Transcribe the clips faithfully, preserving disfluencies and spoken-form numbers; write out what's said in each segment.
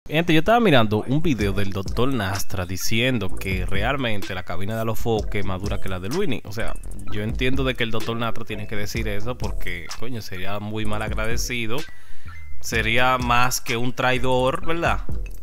Gente, yo estaba mirando un video del doctor Nastra diciendo que realmente la cabina de Alofoque es más dura que la de Luini. O sea, yo entiendo de que el doctor Nastra tiene que decir eso porque, coño, sería muy mal agradecido. Sería más que un traidor, ¿verdad?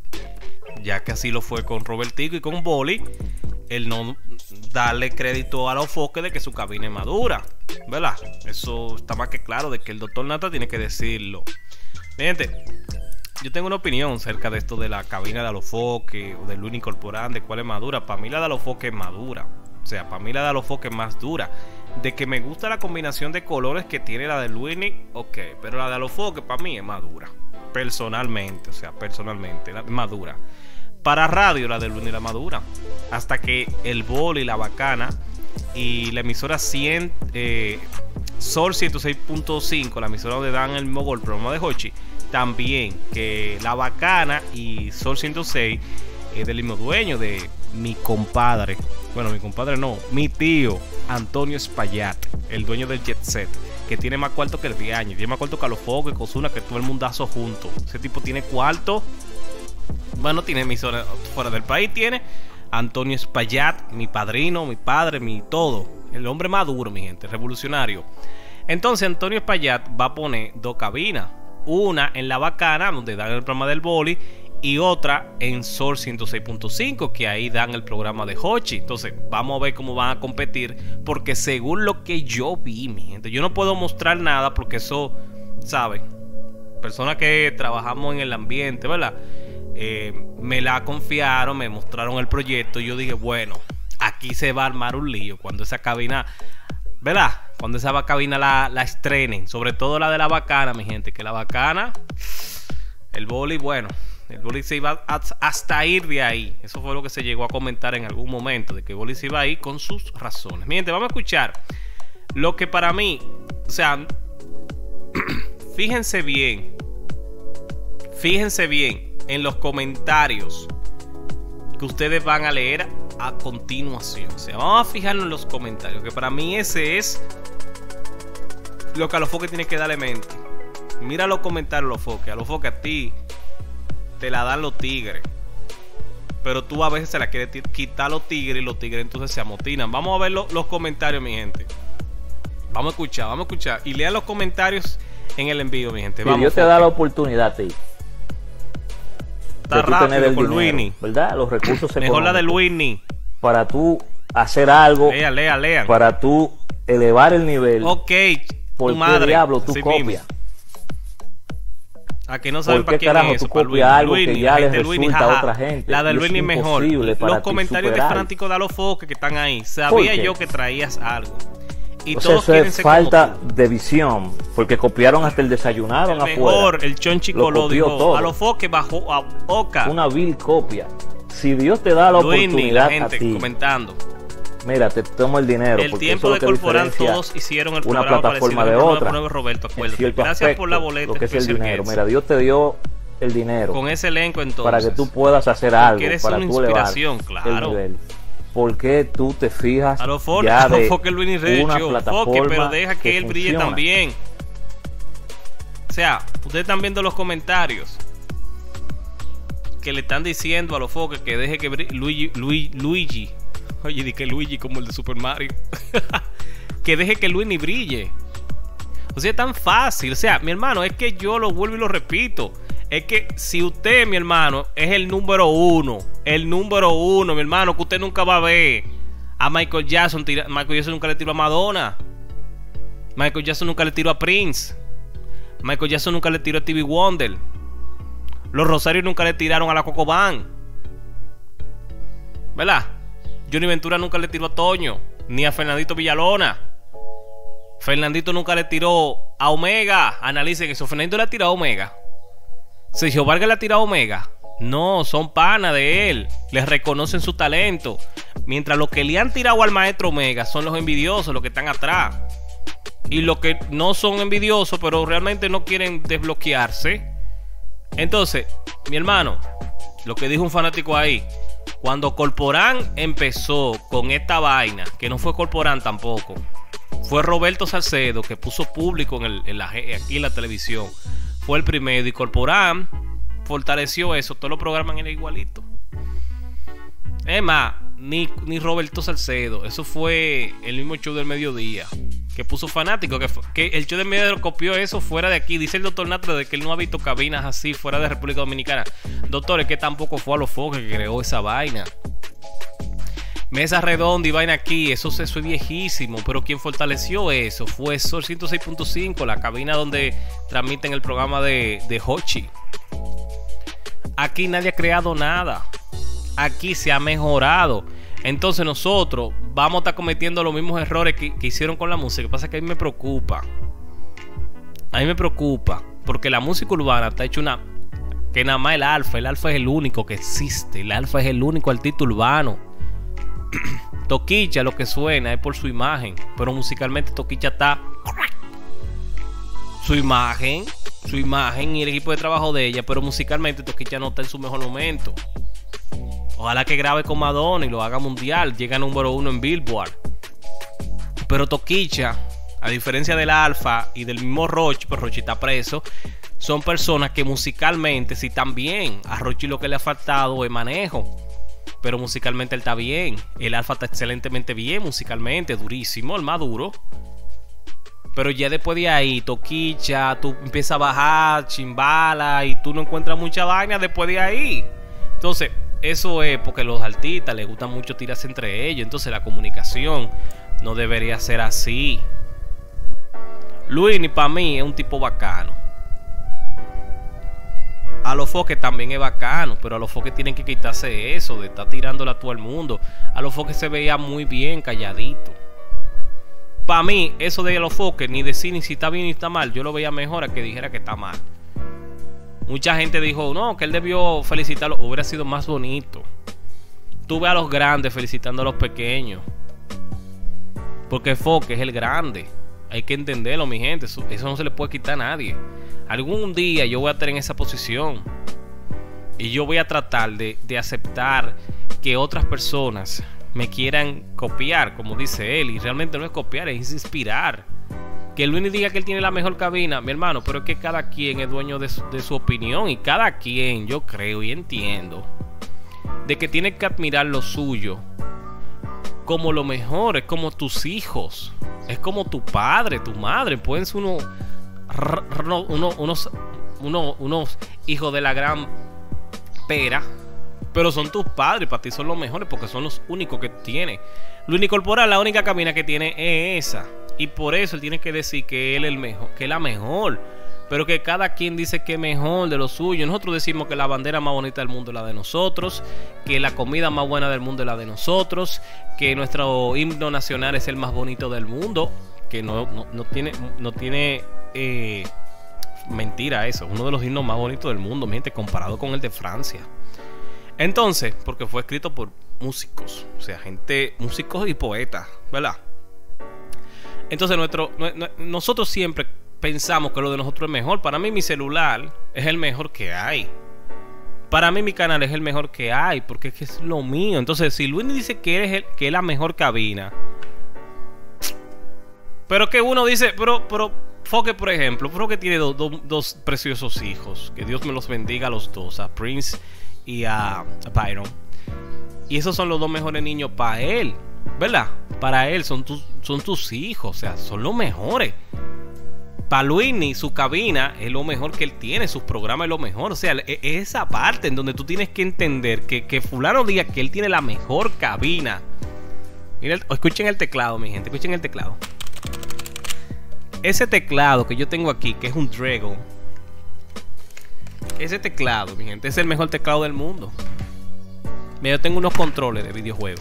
Ya que así lo fue con Robertico y con Boli, el no darle crédito a Alofoque de que su cabina es más dura, ¿verdad? Eso está más que claro de que el doctor Nastra tiene que decirlo. Gente, yo tengo una opinión acerca de esto de la cabina de Alofoque o de Luini Corporán, de cuál es más dura. Para mí la de Alofoque es más dura. O sea, para mí la de Alofoque es más dura. De que me gusta la combinación de colores que tiene la de Luini, ok. Pero la de Alofoque para mí es más dura. Personalmente, o sea, personalmente, la más dura. Para radio la de Luini es la más dura. Hasta que el Boli, la Bacana y la emisora cien, eh, Sol ciento seis punto cinco, la emisora donde dan el mismo gol, el programa de Hochi, también, que la Bacana y Sol ciento seis es del mismo dueño, de mi compadre, bueno, mi compadre no, mi tío Antonio Espaillat, el dueño del Jet Set, que tiene más cuarto que el Viaño, tiene más cuarto que Alofoque, que Ozuna, que todo el mundazo junto. Ese tipo tiene cuarto. Bueno, tiene emisora fuera del país, tiene Antonio Espaillat, mi padrino, mi padre, mi todo. El hombre maduro, mi gente, revolucionario. Entonces Antonio Espaillat va a poner dos cabinas. Una en la Bacana, donde dan el programa del Boli, y otra en Sol ciento seis punto cinco, que ahí dan el programa de Hochi. Entonces vamos a ver cómo van a competir, porque según lo que yo vi, mi gente, yo no puedo mostrar nada porque eso, ¿saben? Personas que trabajamos en el ambiente, ¿verdad? Eh, me la confiaron, me mostraron el proyecto y yo dije, bueno, aquí se va a armar un lío cuando esa cabina, ¿verdad? Cuando esa cabina la, la estrenen, sobre todo la de la Bacana, mi gente, que la Bacana, el Boli, bueno, el Boli se iba a, hasta ir de ahí. Eso fue lo que se llegó a comentar en algún momento, de que Boli se iba a ir con sus razones. Mi gente, vamos a escuchar lo que para mí, o sea, fíjense bien, fíjense bien en los comentarios que ustedes van a leer a continuación. O sea, vamos a fijarnos en los comentarios, que para mí ese es lo que Alofoque tiene que darle mente. Mira los comentarios, Alofoque. Alofoque, a ti te la dan los tigres, pero tú a veces se la quieres quitar a los tigres y los tigres entonces se amotinan. Vamos a ver lo, los comentarios, mi gente. Vamos a escuchar, vamos a escuchar. Y lean los comentarios en el envío, mi gente. Vamos, Dios te da la oportunidad a ti. Está rápido con Luini, ¿verdad? Los recursos mejor la de Luini. Para tú hacer algo. Lea, lea, lea. Para tú elevar el nivel. Ok, ¿por tu qué madre, diablo tú copias? Aquí no saben ¿Por qué para quién carajo es eso, tú copias algo Luini, que ya les Luini, resulta jaja. a otra gente? La de Y Luini es mejor. Los comentarios de fanáticos de Alofoque que están ahí. Sabía yo que traías algo. Y o todos sea, quieren eso es ser falta como tú. De visión, porque copiaron hasta el desayunado El afuera. mejor, el Chonchico lo dijo. Alofoque bajo a Oca. Una vil copia. Si Dios te da la Luini, oportunidad la gente a ti, comentando. Mira, te tomo el dinero. El tiempo de Corporán todos hicieron el una programa plataforma de parecido otra. nueve, Roberto, acuérdate. Gracias aspecto, por la boleta. Lo que es el dinero. Mira, Dios te dio el dinero. Con ese elenco entonces. Para que tú puedas hacer algo. Eres para una tú elevar claro. el nivel. ¿Por qué tú te fijas a lo for, ya a lo de Foque Luini una Recho, plataforma Foque, pero deja que, que él brille funciona? también? O sea, ustedes están viendo los comentarios que le están diciendo a los Foque que deje que brille Luigi, Luigi, Luigi. Oye, di que Luigi como el de Super Mario. Que deje que Luini brille. O sea, es tan fácil. O sea, mi hermano, es que yo lo vuelvo y lo repito. Es que si usted, mi hermano, es el número uno, el número uno, mi hermano, que usted nunca va a ver a Michael Jackson. Tira, Michael Jackson nunca le tiró a Madonna. Michael Jackson nunca le tiró a Prince. Michael Jackson nunca le tiró a Stevie Wonder. Los Rosarios nunca le tiraron a la Coco Band, ¿verdad? Johnny Ventura nunca le tiró a Toño, ni a Fernandito Villalona. Fernandito nunca le tiró a Omega. Analicen eso. Fernandito le ha tirado a Omega. Sergio Vargas le ha tirado a Omega. No, son panas de él. Les reconocen su talento. Mientras los que le han tirado al maestro Omega son los envidiosos, los que están atrás. Y los que no son envidiosos, pero realmente no quieren desbloquearse. Entonces, mi hermano, lo que dijo un fanático ahí, cuando Corporán empezó con esta vaina, que no fue Corporán tampoco, fue Roberto Salcedo, que puso público en, el, en la, aquí en la televisión. Fue el primero. Y Corporán fortaleció eso, todos los programas eran igualitos. Es más, ni, ni Roberto Salcedo, eso fue el mismo show del mediodía que puso Fanático, que, que el show del mediodía copió eso fuera de aquí. Dice el doctor Natra de que él no ha visto cabinas así fuera de República Dominicana. Doctor, es que tampoco fue a los Foques que creó esa vaina. Mesa redonda y vaina aquí, eso, eso es viejísimo, pero quien fortaleció eso fue Sol ciento seis punto cinco, la cabina donde transmiten el programa de, de Hochi. Aquí nadie ha creado nada, aquí se ha mejorado. Entonces nosotros vamos a estar cometiendo los mismos errores que, que hicieron con la música. Lo que pasa es que a mí me preocupa, a mí me preocupa, porque la música urbana está hecha una, que nada más el alfa, el alfa es el único que existe, el alfa es el único artista urbano. Toquicha lo que suena es por su imagen, pero musicalmente Toquicha está su imagen, su imagen y el equipo de trabajo de ella, pero musicalmente Toquicha no está en su mejor momento. Ojalá que grabe con Madonna y lo haga mundial, llega a número uno en Billboard. Pero Toquicha, a diferencia del Alfa y del mismo Rochi, pues Rochi está preso, son personas que musicalmente sí están bien. A Rochi lo que le ha faltado es manejo, pero musicalmente él está bien. El Alfa está excelentemente bien musicalmente, durísimo, el más duro. Pero ya después de ahí, Toquicha, tú empiezas a bajar, chimbala, y tú no encuentras mucha vaina después de ahí. Entonces, eso es porque a los artistas les gusta mucho tirarse entre ellos. Entonces la comunicación no debería ser así. Luini para mí es un tipo bacano. A los Foques también es bacano, pero a los Foques tienen que quitarse eso de estar tirándola a todo el mundo. A los Foques se veía muy bien, calladito. Para mí, eso de a los Foques, ni decir ni si está bien ni está mal, yo lo veía mejor a que dijera que está mal. Mucha gente dijo, no, que él debió felicitarlo, hubiera sido más bonito. Tú ves a los grandes felicitando a los pequeños, porque Foques es el grande. Hay que entenderlo, mi gente, eso, eso no se le puede quitar a nadie. Algún día yo voy a estar en esa posición y yo voy a tratar de, de aceptar que otras personas me quieran copiar, como dice él, y realmente no es copiar, es inspirar. Que Luini diga que él tiene la mejor cabina, mi hermano, pero es que cada quien es dueño de su, de su opinión, y cada quien, yo creo y entiendo, de que tiene que admirar lo suyo como lo mejor. Es como tus hijos, es como tu padre, tu madre. Pueden ser uno, uno, unos, uno, unos hijos de la gran pera, pero son tus padres, para ti son los mejores porque son los únicos que tiene. Luini Corporal, la única cabina que tiene es esa, y por eso él tiene que decir que él es el mejor, que es la mejor, pero que cada quien dice que es mejor de lo suyo. Nosotros decimos que la bandera más bonita del mundo es la de nosotros, que la comida más buena del mundo es la de nosotros, que nuestro himno nacional es el más bonito del mundo, que no, no, no tiene, no tiene eh, mentira eso, uno de los himnos más bonitos del mundo, mi gente, comparado con el de Francia. Entonces, porque fue escrito por músicos, o sea, gente, músicos y poetas, ¿verdad? Entonces nuestro, nosotros siempre pensamos que lo de nosotros es mejor. Para mí mi celular es el mejor que hay. Para mí mi canal es el mejor que hay, porque es que es lo mío. Entonces si Luis dice que es, el, que es la mejor cabina, pero que uno dice, pero, pero Foque, por ejemplo, Foque tiene do, do, dos preciosos hijos, que Dios me los bendiga a los dos, a Prince y a, a Byron. Y esos son los dos mejores niños para él, ¿verdad? Para él son tus, son tus hijos, o sea, son los mejores. Para Luini, su cabina es lo mejor que él tiene, sus programas es lo mejor. O sea, es esa parte en donde tú tienes que entender que, que fulano diga que él tiene la mejor cabina. Miren, escuchen el teclado, mi gente, escuchen el teclado. Ese teclado que yo tengo aquí, que es un Dragon, ese teclado, mi gente, es el mejor teclado del mundo. Mira, yo tengo unos controles de videojuegos.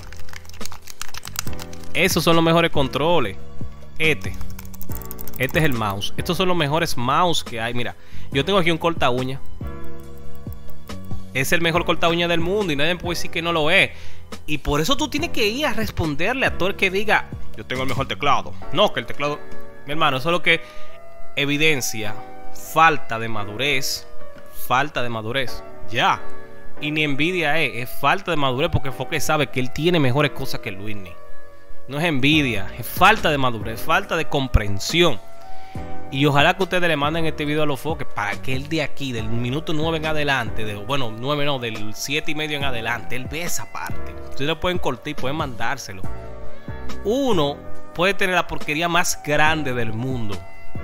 Esos son los mejores controles. Este Este es el mouse. Estos son los mejores mouse que hay. Mira, yo tengo aquí un corta uña. Es el mejor corta uña del mundo y nadie puede decir que no lo es. Y por eso tú tienes que ir a responderle a todo el que diga, yo tengo el mejor teclado. No, que el teclado... Mi hermano, eso es lo que evidencia falta de madurez. Falta de madurez. Ya. Y ni envidia es. Es falta de madurez, porque Foque sabe que él tiene mejores cosas que Luini. No es envidia, es falta de madurez, falta de comprensión. Y ojalá que ustedes le manden este video a los foques para que él de aquí, del minuto nueve en adelante, de, bueno, nueve no, del siete y medio en adelante, él ve esa parte. Ustedes lo pueden cortar y pueden mandárselo. Uno puede tener la porquería más grande del mundo,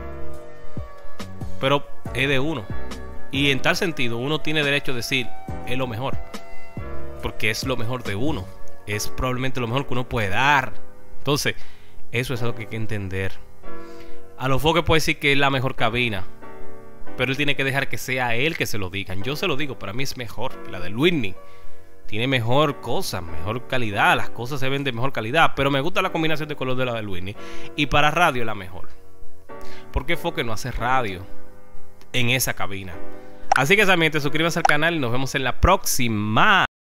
pero es de uno. Y en tal sentido, uno tiene derecho a decir, es lo mejor. Porque es lo mejor de uno. Es probablemente lo mejor que uno puede dar. Entonces, eso es algo que hay que entender. A los foques puede decir que es la mejor cabina, pero él tiene que dejar que sea él que se lo digan. Yo se lo digo, para mí es mejor que la de Whitney. Tiene mejor cosa, mejor calidad. Las cosas se ven de mejor calidad. Pero me gusta la combinación de color de la de Whitney. Y para radio la mejor. Porque Foque no hace radio en esa cabina. Así que, amigos, suscríbanse al canal y nos vemos en la próxima.